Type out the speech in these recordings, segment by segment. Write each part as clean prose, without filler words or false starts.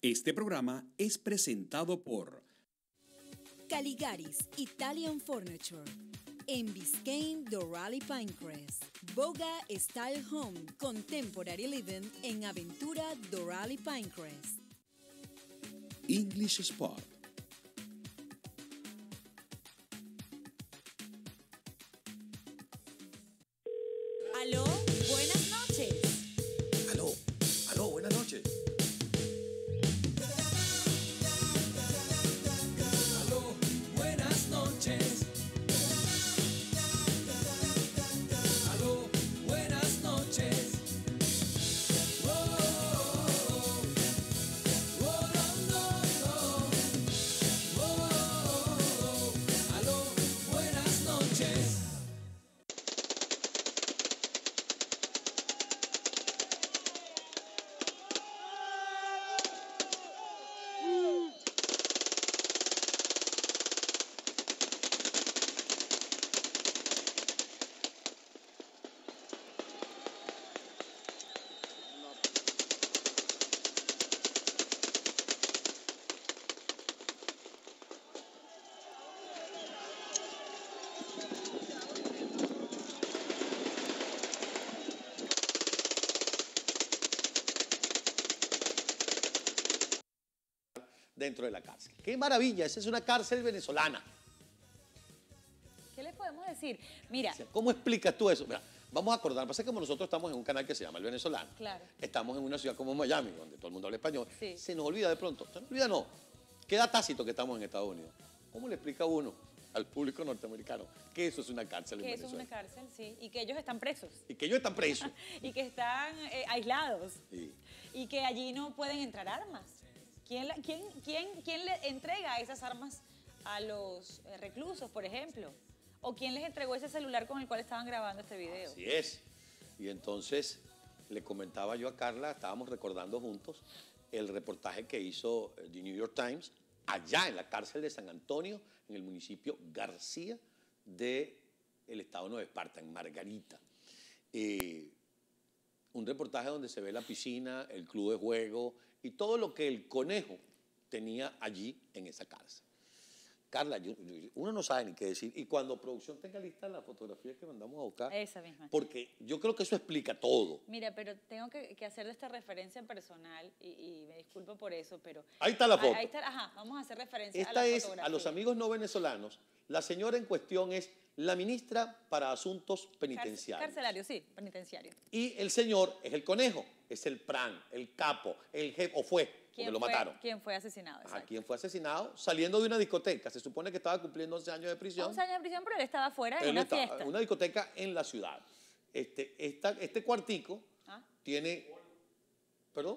Este programa es presentado por Caligaris Italian Furniture, en Biscayne Doral Pinecrest, Boga Style Home Contemporary Living en Aventura Doral Pinecrest, English Spot. Aló, buenas noches. Aló, buenas noches. Aló, buenas noches. Aló, buenas noches. Oh, oh, oh, oh, no, no, no. Oh, aló, buenas noches. Dentro de la cárcel. ¡Qué maravilla! Esa es una cárcel venezolana. ¿Qué les podemos decir? Mira, O sea, ¿cómo explicas tú eso? Mira, vamos a acordar, pasa que como nosotros estamos en un canal que se llama El Venezolano, Claro. estamos en una ciudad como Miami, donde todo el mundo habla español, Sí. se nos olvida de pronto, se nos olvida no, queda tácito que estamos en Estados Unidos. ¿Cómo le explica uno al público norteamericano que eso es una cárcel en que eso es Venezuela? una cárcel, sí, y que ellos están presos, Y que ellos están presos. y que están aislados, Sí. y que allí no pueden entrar armas. ¿Quién le entrega esas armas a los reclusos, por ejemplo? ¿O quién les entregó ese celular con el cual estaban grabando este video? Así es. Y entonces le comentaba yo a Carla, estábamos recordando juntos el reportaje que hizo The New York Times allá en la cárcel de San Antonio, en el municipio García del estado de Nueva Esparta, en Margarita. Un reportaje donde se ve la piscina, el club de juego y todo lo que el conejo tenía allí en esa cárcel. Carla, uno no sabe ni qué decir. Y cuando producción tenga lista la fotografía que mandamos a buscar, Esa misma. porque yo creo que eso explica todo. Mira, pero tengo que hacer de esta referencia personal, y me disculpo por eso, pero... Ahí está la foto. Ahí está, ajá, vamos a hacer referencia a Esta la es, fotografía. a los amigos no venezolanos, la señora en cuestión es la ministra para Asuntos Penitenciarios. Carcelario, sí, penitenciario. Y el señor es el conejo, es el PRAN, el capo, el jefe, o fue, porque lo mataron. ¿Quién fue asesinado? Ajá, Exacto. quien fue asesinado saliendo de una discoteca. Se supone que estaba cumpliendo 11 años de prisión. 11 años de prisión, pero él estaba afuera en Él una estaba fiesta. en una discoteca en la ciudad. Este cuartico ¿Ah? tiene... ¿Perdón?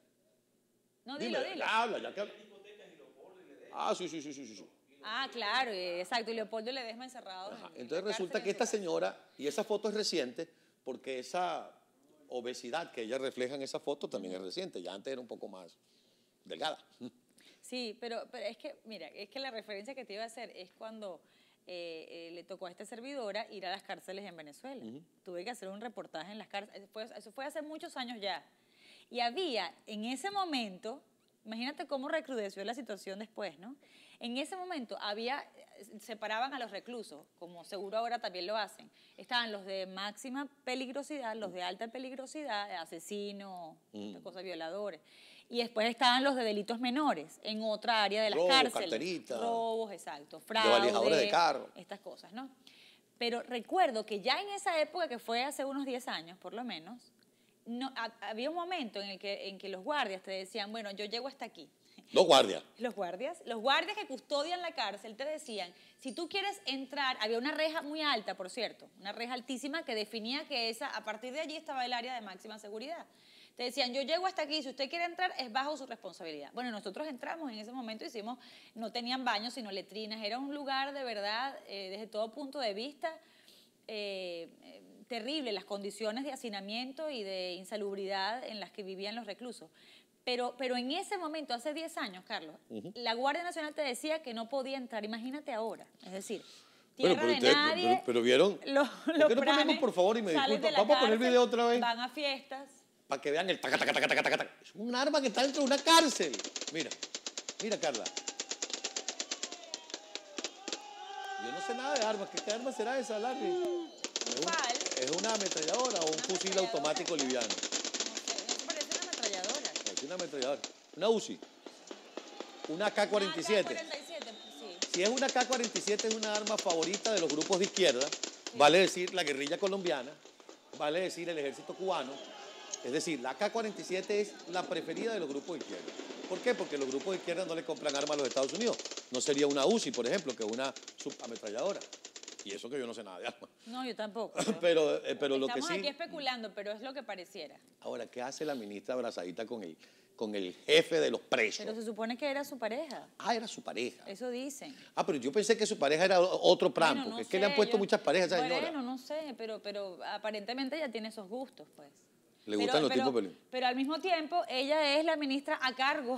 No, Dime, dilo. habla, ya que... Ah, sí. Ah, claro, exacto. Y Leopoldo Ledesma encerrado. Ajá. en Entonces la resulta cárcel que en esta su casa. señora, y esa foto es reciente, porque esa obesidad que ella refleja en esa foto también es reciente, ya antes era un poco más delgada. Sí, pero es que, mira, es que la referencia que te iba a hacer es cuando le tocó a esta servidora ir a las cárceles en Venezuela. Tuve que hacer un reportaje en las cárceles. Eso fue hace muchos años ya. Y había, en ese momento, imagínate cómo recrudeció la situación después, ¿no? En ese momento separaban a los reclusos, como seguro ahora también lo hacen. Estaban los de máxima peligrosidad, los de alta peligrosidad, asesinos, cosas, violadores. Y después estaban los de delitos menores, en otra área de las Robo, cárceles. carterita. Robos, exacto, fraude. Desvalijadores de carro. Estas cosas, ¿no? Pero recuerdo que ya en esa época, que fue hace unos 10 años por lo menos, había un momento en que los guardias te decían, bueno, yo llego hasta aquí. Los guardias. Los guardias que custodian la cárcel te decían, si tú quieres entrar, había una reja muy alta, por cierto, una reja altísima que definía que a partir de allí estaba el área de máxima seguridad. Te decían, yo llego hasta aquí, si usted quiere entrar, es bajo su responsabilidad. Bueno, nosotros entramos en ese momento, no tenían baños, sino letrinas, era un lugar de verdad, desde todo punto de vista, terrible, las condiciones de hacinamiento y de insalubridad en las que vivían los reclusos. Pero en ese momento, hace 10 años, Carlos, la Guardia Nacional te decía que no podía entrar. Imagínate ahora. Es decir, tierra de nadie. Pero vieron. Los ¿Por qué no ponemos, pranes por favor, y me salen disculpa, de la vamos a poner el cárcel, video otra vez? Van a fiestas. Para que vean el taca, taca, taca, taca, taca, taca. Es un arma que está dentro de una cárcel. Mira, mira, Carla. Yo no sé nada de armas. ¿Qué arma será esa, Larry? ¿Cuál? ¿Es una ametralladora o un fusil automático liviano? No sé, eso parece una ametralladora. Es una ametralladora. Una UCI. Una AK-47. AK-47, sí. Si es una AK-47, es una arma favorita de los grupos de izquierda, vale decir la guerrilla colombiana, vale decir el ejército cubano. Es decir, la AK-47 es la preferida de los grupos de izquierda. ¿Por qué? Porque los grupos de izquierda no le compran armas a los Estados Unidos. No sería una UCI, por ejemplo, que es una subametralladora. Y eso que yo no sé nada de armas. No, yo tampoco. Pero lo que Estamos sí... aquí especulando, pero es lo que pareciera. Ahora, ¿qué hace la ministra abrazadita con el jefe de los presos? Pero se supone que era su pareja. Ah, era su pareja. Eso dicen. Ah, pero yo pensé que su pareja era otro pran, Bueno, porque no es que le han sé, puesto muchas parejas a esa señora. Bueno, no sé, pero aparentemente ella tiene esos gustos, pues. Le gustan los tipos pero, peli- pero al mismo tiempo, ella es la ministra a cargo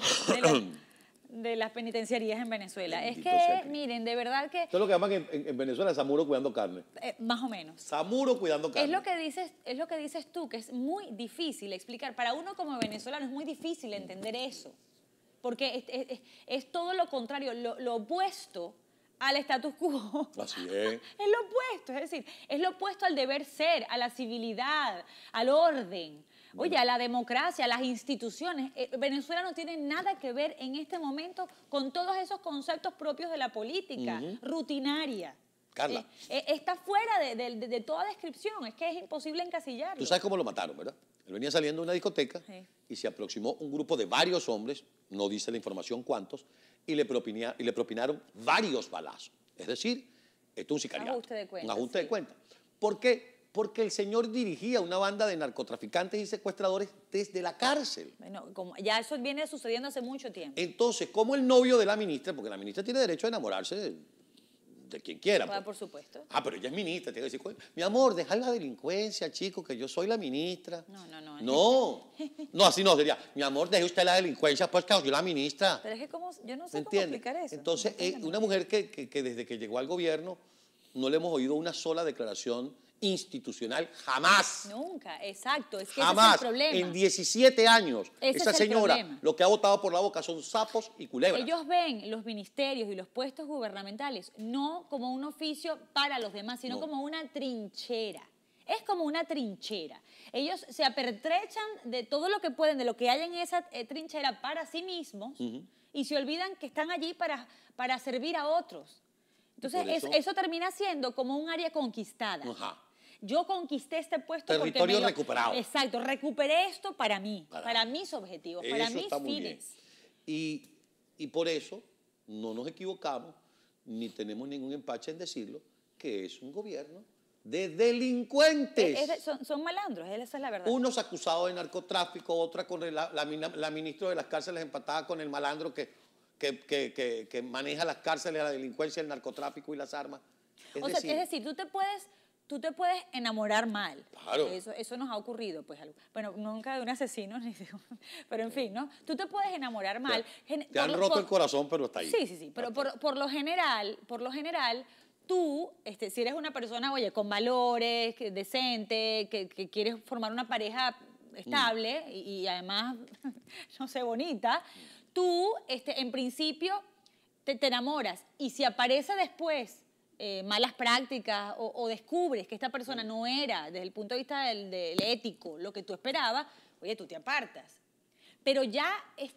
de las penitenciarías en Venezuela. Bendito Es que, sea Cristo. miren, de verdad que, Esto es lo que llaman en Venezuela Samuro cuidando carne. más o menos. Samuro cuidando carne. Es lo que dices tú, que es muy difícil explicar. Para uno como venezolano es muy difícil entender eso. Porque es todo lo contrario, lo opuesto al status quo. Así es. Es lo opuesto, es decir, es lo opuesto al deber ser, a la civilidad, al orden, oye, a la democracia, a las instituciones. Venezuela no tiene nada que ver en este momento con todos esos conceptos propios de la política, rutinaria. Carla. Está fuera de toda descripción, es que es imposible encasillarlo. Tú sabes cómo lo mataron, ¿verdad? Él venía saliendo de una discoteca y se aproximó un grupo de varios hombres, no dice la información cuántos, y le propinaron varios balazos. Es decir, esto es un sicariato. ajuste de cuentas, Un ajuste sí. de cuentas. ¿Por qué? Porque el señor dirigía una banda de narcotraficantes y secuestradores desde la cárcel. Bueno, ya eso viene sucediendo hace mucho tiempo. Entonces, como el novio de la ministra, porque la ministra tiene derecho a enamorarse de quien quiera. pues. Por supuesto. Ah, pero ella es ministra, tiene que decir, "Coño, mi amor, deja la delincuencia, chico, que yo soy la ministra". No. No, así no, sería, mi amor, deje usted la delincuencia, pues que soy la ministra. Pero es que yo no sé ¿Me cómo entiende? explicar eso. Entonces, No tengo una mujer que desde que llegó al gobierno no le hemos oído una sola declaración institucional, jamás. Nunca, exacto. Es que Jamás. ese es el problema. En 17 años, Ese esa es el señora, problema. lo que ha botado por la boca son sapos y culebras. Ellos ven los ministerios y los puestos gubernamentales no como un oficio para los demás, sino No. como una trinchera. Es como una trinchera. Ellos se apertrechan de todo lo que pueden, de lo que hay en esa trinchera para sí mismos y se olvidan que están allí para servir a otros. Entonces, Por eso- eso termina siendo como un área conquistada. Ajá. Yo conquisté este puesto Territorio porque recuperado. Exacto, recuperé esto para mí, Para para mis objetivos, para Eso mis está muy bien. fines. Y por eso no nos equivocamos, ni tenemos ningún empache en decirlo, que es un gobierno de delincuentes. Son malandros, esa es la verdad. Unos acusados de narcotráfico, otra con la ministra de las cárceles empatada con el malandro que maneja las cárceles, la delincuencia, el narcotráfico y las armas. Es decir, tú te puedes enamorar mal. Claro. Eso nos ha ocurrido, pues. Bueno, nunca de un asesino, pero en fin, ¿no? Tú te puedes enamorar mal. te han roto el corazón, pero está ahí. Sí, pero por lo general, tú, si eres una persona, oye, con valores, decente, que quieres formar una pareja estable y además, no sé, bonita, tú, en principio, te enamoras. Y si aparece después malas prácticas o descubres que esta persona no era, desde el punto de vista del ético, lo que tú esperabas, oye, tú te apartas. Pero ya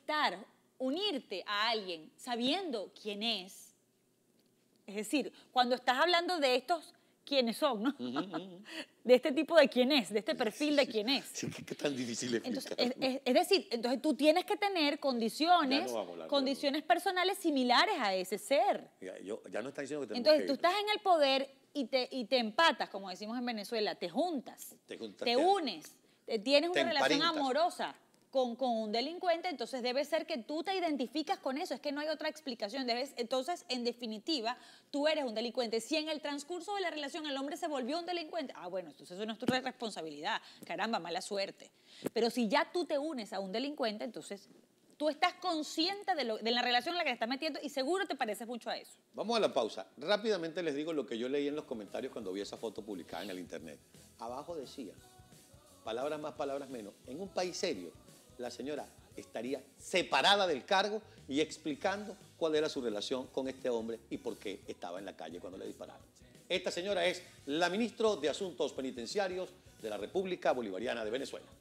unirte a alguien sabiendo quién es decir, cuando estás hablando de estos quiénes son, ¿no? De este tipo de quién es, de este perfil de quién es. Sí, ¿qué tan difícil es Entonces, explicarlo? es decir, entonces tú tienes que tener Ya condiciones no vamos a hablar de condiciones personales similares a ese ser. Ya no está diciendo que tenemos Entonces que tú ir. estás en el poder y te empatas, como decimos en Venezuela, te juntas, Te unes, tienes te una relación emparentas. amorosa con un delincuente, entonces debe ser que tú te identificas con eso, es que no hay otra explicación. Entonces, en definitiva, tú eres un delincuente. Si en el transcurso de la relación el hombre se volvió un delincuente, bueno, entonces eso no es tu responsabilidad, caramba, mala suerte. Pero si ya tú te unes a un delincuente, entonces tú estás consciente de la relación en la que te estás metiendo y seguro te pareces mucho a eso. Vamos a la pausa. Rápidamente les digo lo que yo leí en los comentarios cuando vi esa foto publicada en el internet. Abajo decía, palabras más, palabras menos, en un país serio, la señora estaría separada del cargo y explicando cuál era su relación con este hombre y por qué estaba en la calle cuando le dispararon. Esta señora es la ministra de Asuntos Penitenciarios de la República Bolivariana de Venezuela.